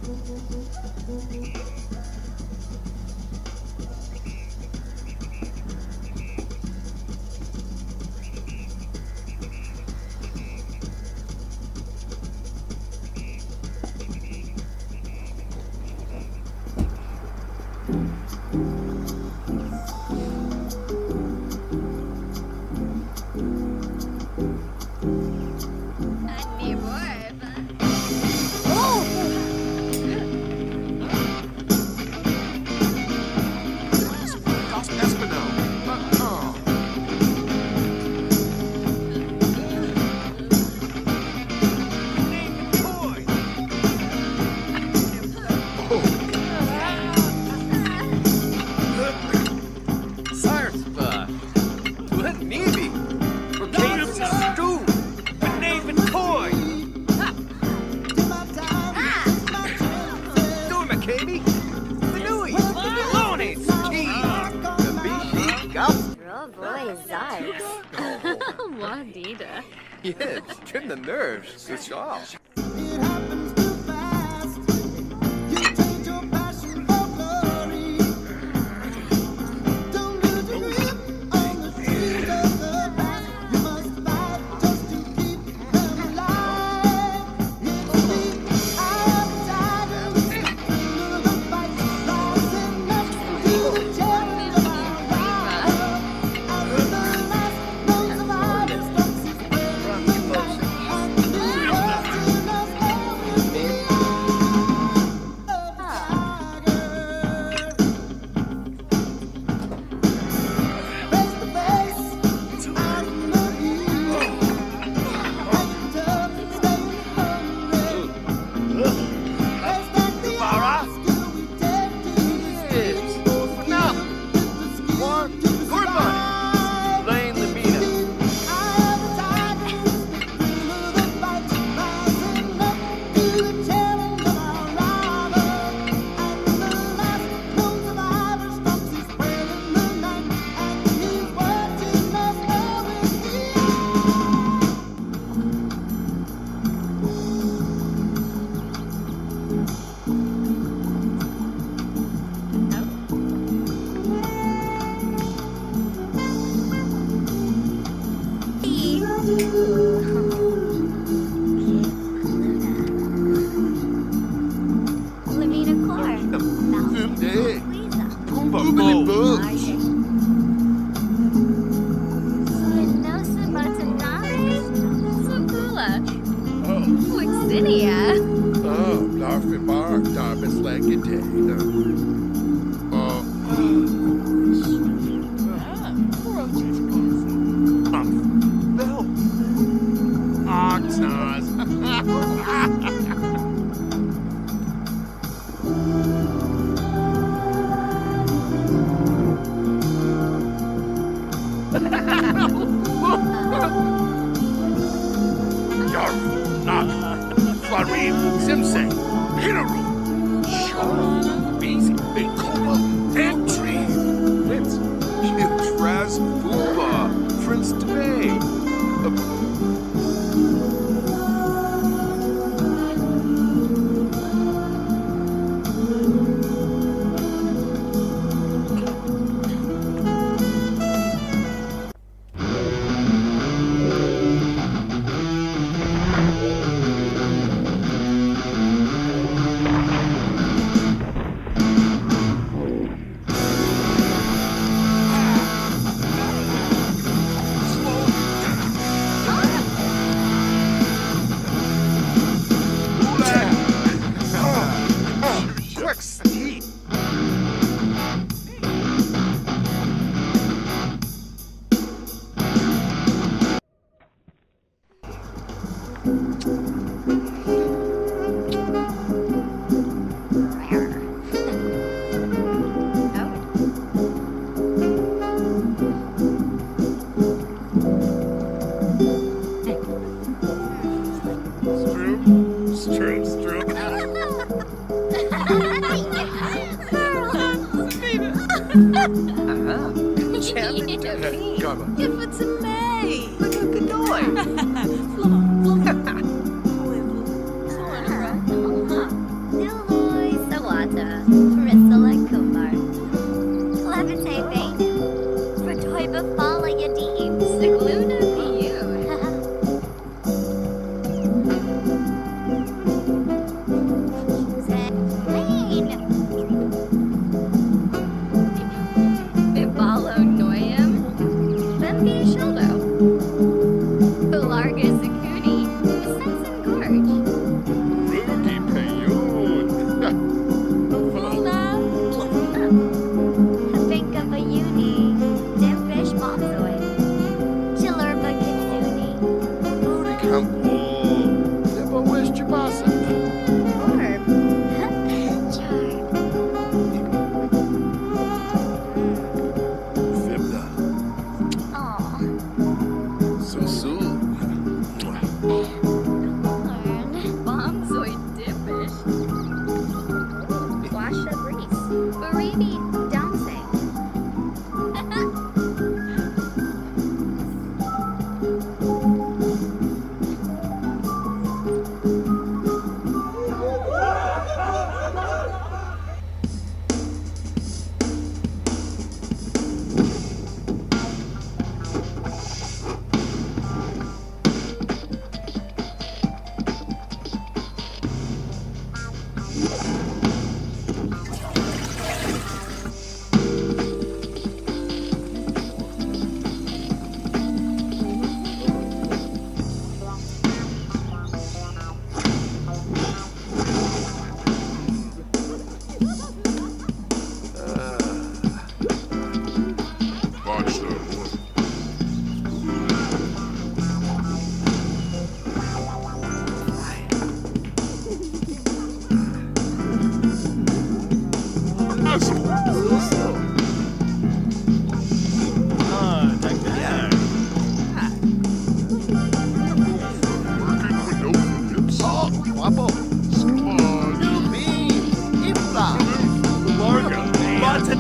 Wadida. Yes, trim the nerves. Good job.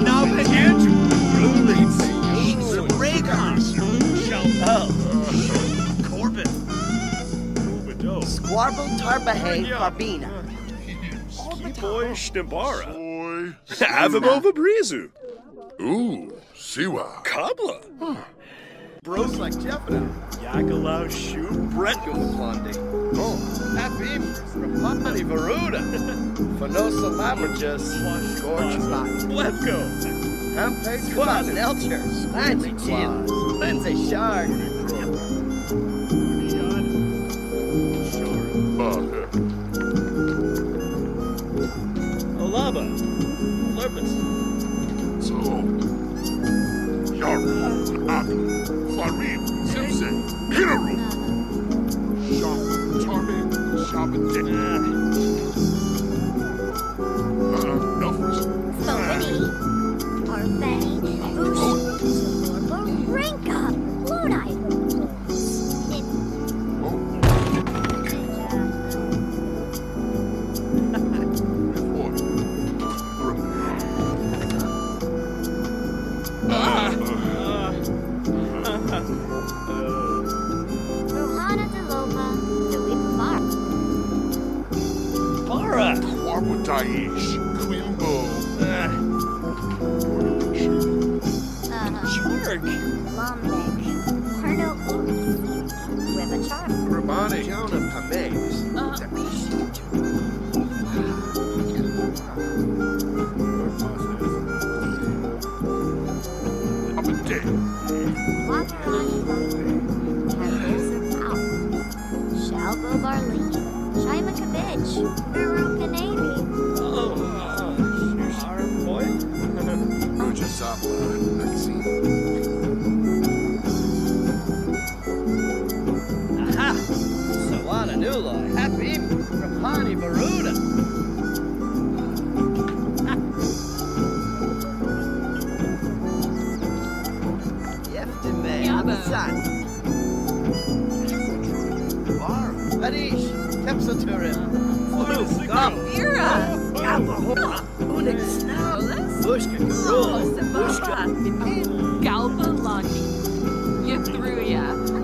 Nava Andrew. Rulings. Raycon. Shell. Corbin. Squarble Tarbahe Barbina. Boy Shnabara. Boy. Avamova Brizu. Ooh, Siwa. Kabla. Bros like Jeffina. Yagalau Shu. Brett Gumaplondi. Oh, Happy Rapani Varuda. Fanosa Labrajas. Gorgeous. Blevko. Hampe Squab Nelcher. Fancy Chin. Lindsay Shark. Olaba. Flurpus. So. Yaru. Abi. Farim. Simpson. Hiraru. Shop. Charming. Shabbat. Elfers. Fawini, Arveni, Bush, Barinka, Lodi. Rohana Delova, Dewey Bara. Warbutaish. Quimbo. Chark. Lomnic, Parno East, with a charm. Ramani. Jonah Pames. Up a day. Wateron Temples Out, Shalbo Barley, Shima Cabbage, Uru Canary. Boy. Roger Zappa. Maxine. Aha! Sawana Nula. Happy Rapani Varuda. Yeftime. San. Harish. Kepsaturim. Ira! Kapahoa. Unik Snow. Bushka Karula. Bushka. Galbalani. Yathruya.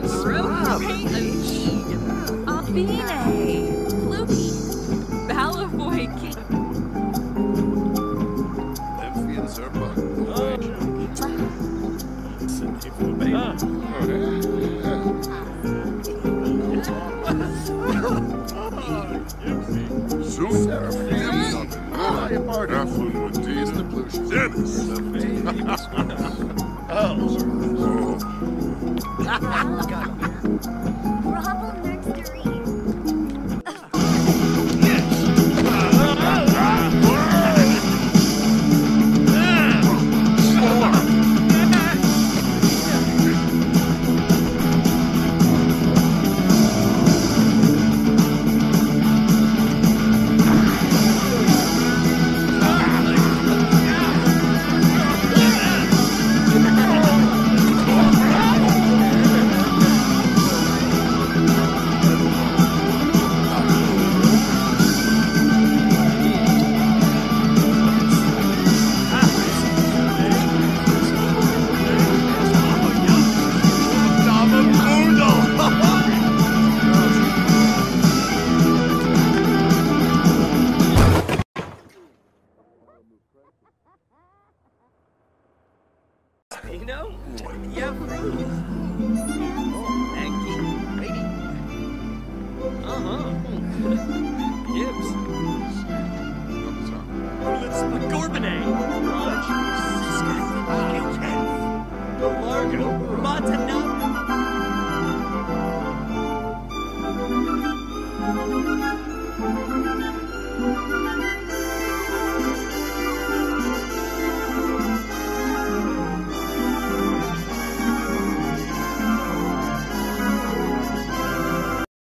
Rupi. Abine. Fluky. Balavoyki. Emphian Zerpa. Zoom. Dennis. Bravo Nursery. You know? Yeah, Aggie, Brady. Gibbs. Rulets McGorbine. Lodge. Largo. Matanaga.